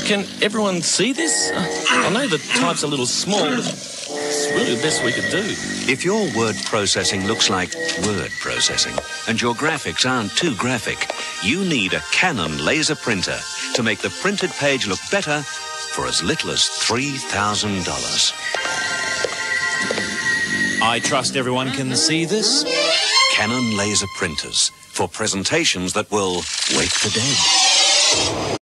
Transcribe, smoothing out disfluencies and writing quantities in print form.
Can everyone see this? I know the type's a little small, but it's really the best we could do. If your word processing looks like word processing and your graphics aren't too graphic, you need a Canon laser printer to make the printed page look better for as little as $3,000. I trust everyone can see this. Canon laser printers for presentations that will wake the dead.